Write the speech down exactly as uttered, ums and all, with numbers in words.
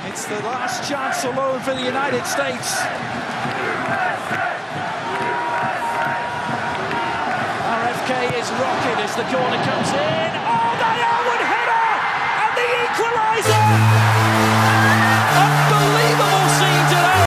It's the last chance alone for the United States. R F K is rocking as the corner comes in. Oh, the Elwood header! And the equaliser!